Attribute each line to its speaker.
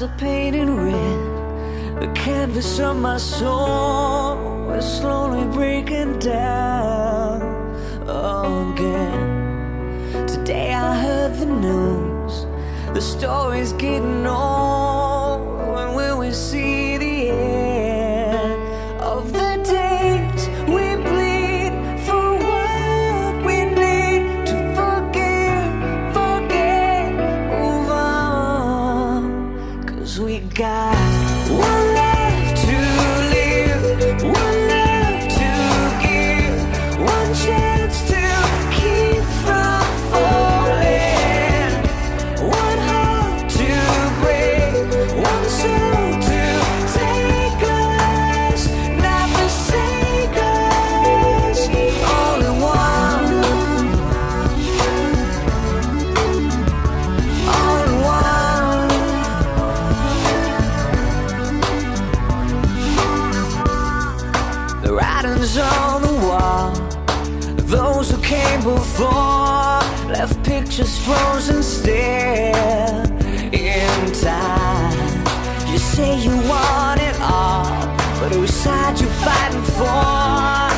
Speaker 1: eyes are painted red. The canvas of my soul is slowly breaking down again. Today I heard the news, the story's getting old. When will we see the end of the days we bleed for what we need to forget, move on? 'Cause we got one life to live, one love to give, one chance to keep from falling, one heart to break, one soul to take us, not forsake us, all in one, all in one. The writing's on the wall. Those who came before left pictures frozen still in time. You say you want it all, but whose side you fighting for?